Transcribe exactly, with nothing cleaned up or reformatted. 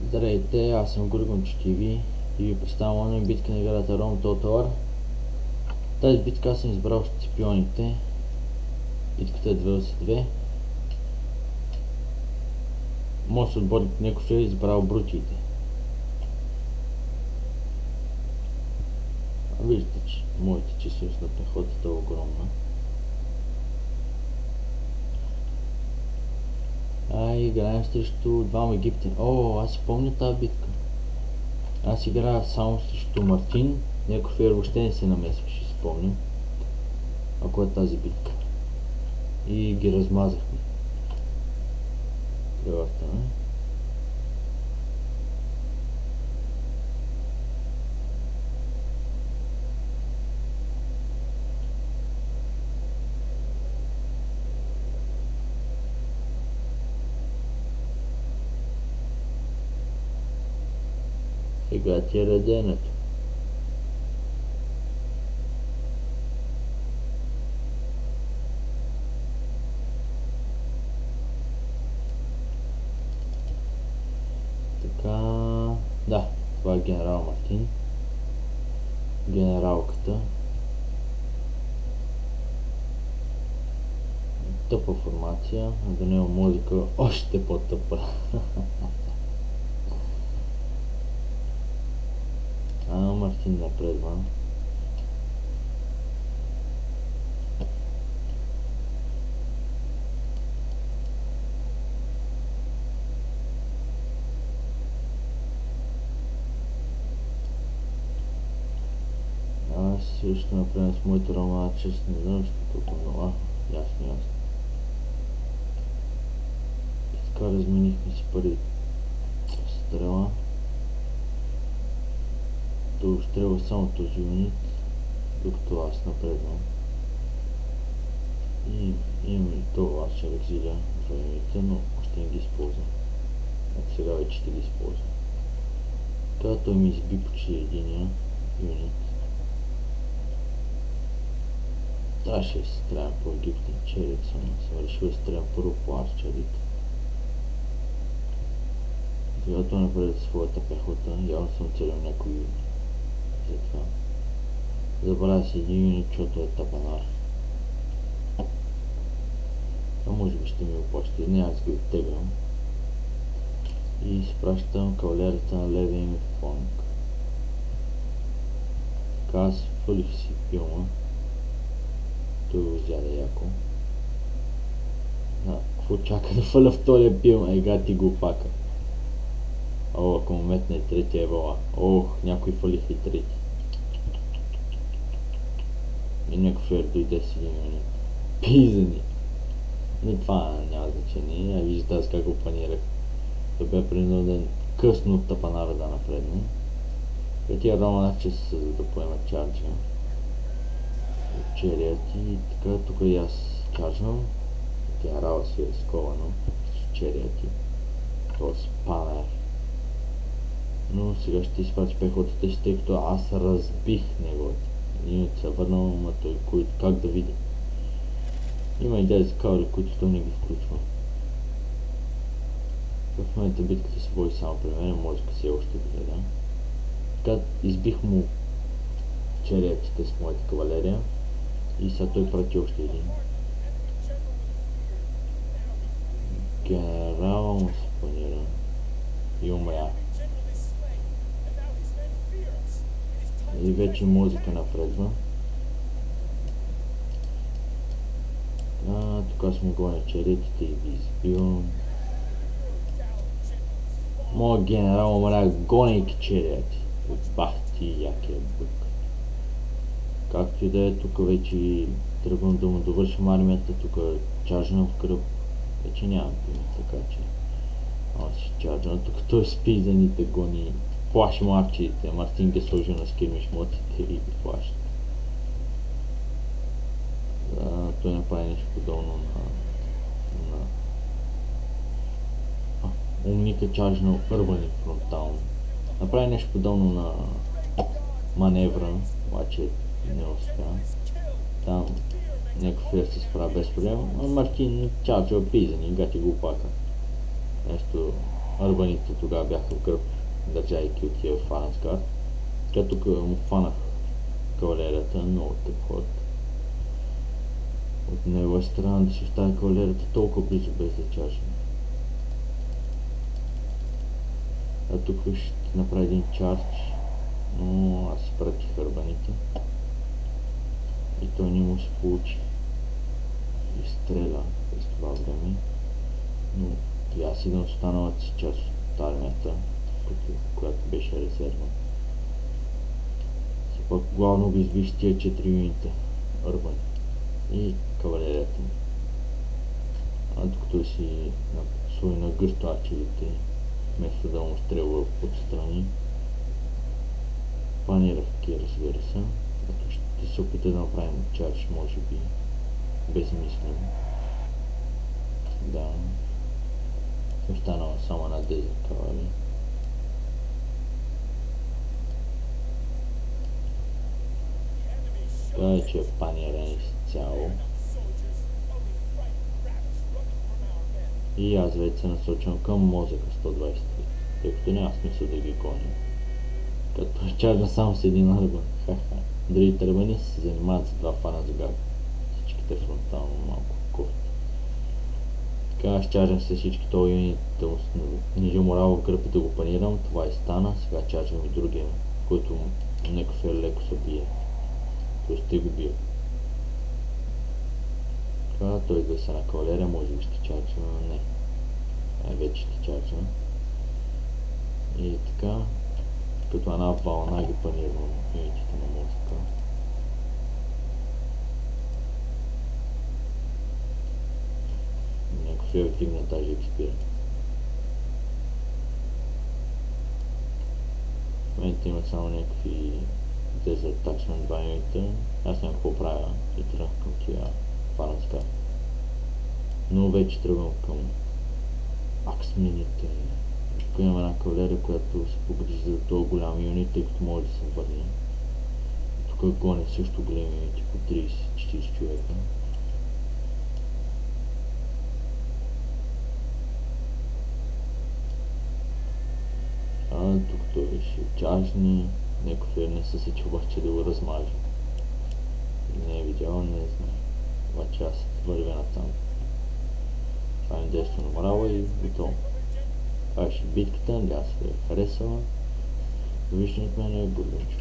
Здравейте, аз съм Горгончо ти ви и ви представям онлайн битка на играта Rome Total War. Тази битка аз съм избрал Сципионите. Битката е две на две. Моят отборник Неков е избрал Брутиите. Виждате, че моята численост на пехотата е огромна. А, играем срещу двама египтяни. О, аз си помня тази битка. Аз играя само срещу Мартин. Неков е въобще не се намесваше, си спомням. Ако е тази битка. И ги размазахме. Превърта, не? Сега ти е реденето. Така, да, това е генерал Мартин. Генералката. Тъпа формация, а до него музика още по-тъпа. А, Мартин напредва. Аз също направим с моите рома, честно не знам, че толкова много. Ясно, ясно. И така разменихме си пари. Стрела. То стрела само този юнит, докато аз напредвам. И имам и това аз ще разиля в юнита, но още не ги използвам. Ето сега вече ще ги използвам. Така той ми изби почти единия юнит. Та ще се стрелям по египтен черед, съм, съм решил да стрелям първо по арчерите. Когато напред своята пехота, явно съм целил някой юнит. Затова забравя си един юнит, защото е тапанар. А може би ще ми опощи, не аз ги оттеглям. И изпращам кавалерията на левия ми фланг. Така аз фълих си пилма. Той го взяде яко. А, какво чака да фъля втория пилм? Ега ти го пака. О, ако му метне третия ебала. Ох, някой фалих и трети. И някакъв ер дойде си един минут. Пизани! Но това няма значение. А виждате аз как го планирах. Той бе принуден късно от тапанара да напредне. И тия рома че са за да поемат чарджа. Черият и така, тук и аз чарджвам. Тя рава си е скована с черият и. Това спамер. Но сега ще изпрати пехотата си, тъй като аз разбих неговата. Един се върнал, ама той кой, как да види. Има идея за каури, които той не ги включва. В момента битката се води само при мен, мозъка си е още гледа. Така избих му чериятите с моята кавалерия и сега той прати още един. Генерал му се планира и умря. И вече музика напредва. А, тук аз му гоня черетите и ги избивам. Моят генерал умря, гонейки черети. Бах ти, якия бък. Както и да е, тук вече тръгвам да му довършим армията, тук чаржнам в кръв. Вече нямам пилот, така че аз ще чаржнам. Тук той спизаните гони. Плаши му арчерите. Мартин ги сложи на скирмиш мотите и ги плаща. Да, той направи нещо подобно на... на... А, умника чаржнал Урбани фронтално. Направи нещо подобно на маневра, обаче не успя. Там някакъв фер се справя без проблем, а Мартин чарджва пизани, гати го пака. Нещо Арбаните тогава бяха в гръб, държайки от тия в Арансгард. Така тук му фанах кавалерията, много тъп ход. От негова страна да си остави кавалерията толкова близо без да чаже. А тук ще направи един чардж, но аз си пратих арбаните. И той не му се получи. И стреля през това време. Но и аз идвам с останалата си част от армията, която беше резерва. Все пак главно го избиш тия четири юнита арбани и кавалерията. А докато си слой на гъсто арчерите, вместо да му стрелва отстрани, планирах ки, разбира се, като ще се опита да направим чардж, може би безмислено. Да. Останала само на десет кавали. Това е, че е паниран изцяло. И аз вече се насочвам към мозъка сто двайсет три, тъй като няма смисъл да ги гоня. Като чарджа само с един арбан. Ха-ха. Другите арбани се занимават с два фана с гак. Всичките фронтално малко кофти. Така аз чарджам се всички този юнит да му снижа морал в гръб и да го панирам. Това и стана. Сега чарджам и другия, който някакъв е леко се бие. Тоест те го бил. Така, той да се на кавалерия, може би ще чарджа, не. Ай, вече ще чарджа. И така, като една вълна ги панирам юнитите на мозъка. Някакъв я вдигна, даже експира. В момента имат само някакви десет атаки на два юнита. Аз няма какво правя и тръгнах към тия фаранска. Но вече тръгвам към аксмините. Тук имам една кавалерия, която се погрижи за този голям юнит, тъй като може да се върне. Тук гони също големи юнити по трийсет четирийсет човека. А тук той ще чажни. Някой фер не се сече обаче да го размаже. Не е видял, не знае. Обаче аз вървя натам. Това е действо на морала и готово. Това беше битката, надявам се да ви е харесала. Довиждане от мен е Бургенчо.